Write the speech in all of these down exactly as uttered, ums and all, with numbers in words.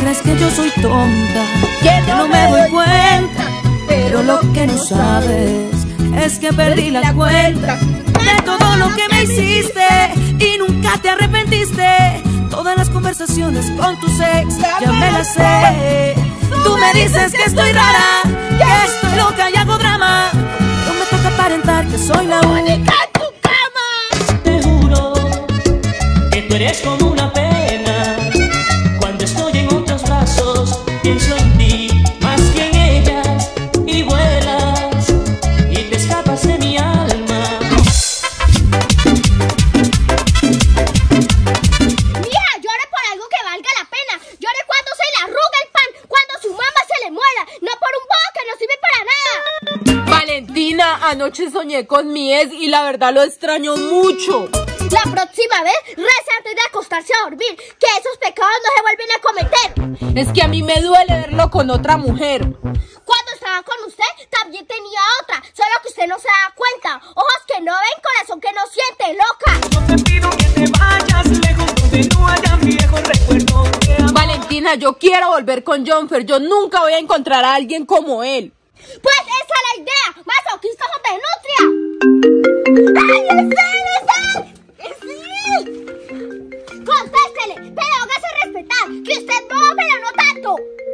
crees que yo soy tonta, que no me doy cuenta, pero lo que no sabes es que perdí la cuenta de todo lo que me hiciste y nunca te arrepentiste. Todas las conversaciones con tus ex ya me las sé. Tú me dices que estoy rara, que estoy loca y hago drama. No me toca aparentar que soy la única en tu cama. Te juro que tú eres como una pena. Cuando estoy en otros brazos pienso en ti más que en ellas y vuelas y te escapas de mi alma. Mija, llore por algo que valga la pena. Llore cuando se le arruga el pan, cuando su mamá se le muera, no por un bobo que no sirve para nada. Valentina, anoche soñé con mi ex y la verdad lo extraño mucho. La próxima vez, reza antes de acostarse a dormir, que esos pecados no se vuelven a cometer. Es que a mí me duele verlo con otra mujer. Cuando estaba con usted, también tenía otra, solo que usted no se da cuenta. Ojos que no ven, corazón que no siente, loca. No te pido que te vayas lejos donde no haya viejos recuerdos de amor. Valentina, yo quiero volver con Jonfer. Yo nunca voy a encontrar a alguien como él. Pues esa es la idea, masoquista hijo de nutria. ¡Ay, es él, es él! ¡Es él! Contéstele, pero hágase respetar, que usted no, pero no tanto.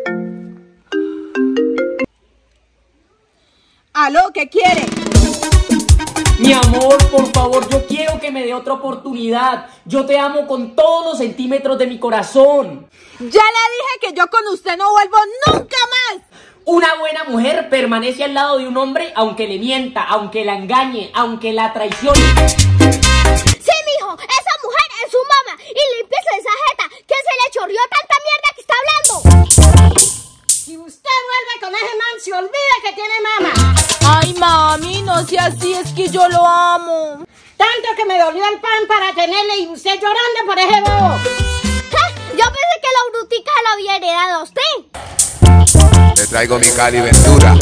¿Aló? ¿Qué quiere? Mi amor, por favor, yo quiero que me dé otra oportunidad. Yo te amo con todos los centímetros de mi corazón. Ya le dije que yo con usted no vuelvo nunca más. Una buena mujer permanece al lado de un hombre aunque le mienta, aunque la engañe, aunque la traicione. Sí, mijo, esa mujer es su mamá. Y límpiese esa jeta, que se le chorrió tanta mierda que está hablando. Si usted vuelve con ese man, se olvida que tiene mamá. Ay, mami, no sea así, es que yo lo amo. Tanto que me dolió el pan para tenerle y usted llorando por ese bobo. Ja, yo pensé que la brutica lo había heredado a usted. Le traigo mi Cali Ventura.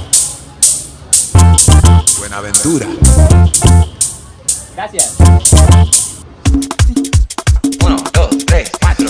Buenaventura. Gracias. Uno, dos, tres, cuatro.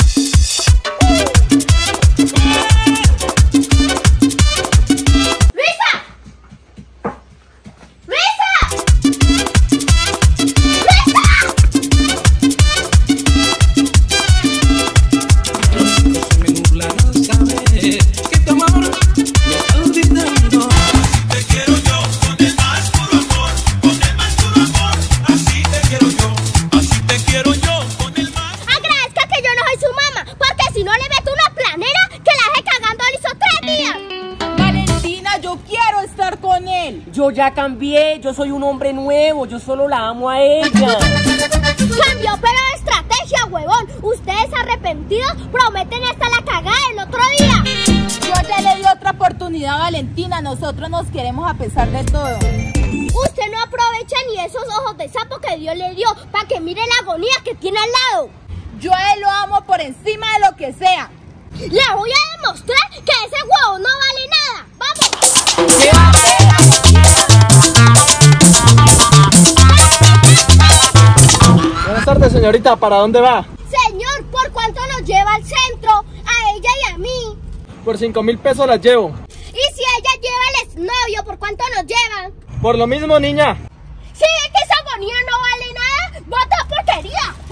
Yo ya cambié, yo soy un hombre nuevo, yo solo la amo a ella. Cambió, pero de estrategia, huevón. Ustedes arrepentidos prometen hasta la cagada el otro día. Yo ya le di otra oportunidad a Valentina, nosotros nos queremos a pesar de todo. Usted no aprovecha ni esos ojos de sapo que Dios le dio para que mire la agonía que tiene al lado. Yo a él lo amo por encima de lo que sea. Le voy a demostrar que ese huevo no vale nada. ¡Vamos! Buenas tardes, señorita, ¿para dónde va? Señor, ¿por cuánto nos lleva al centro? A ella y a mí. Por cinco mil pesos las llevo. ¿Y si ella lleva al exnovio, por cuánto nos llevan? Por lo mismo, niña. Si ve que esa agonía no vale nada, ¡bota porquería!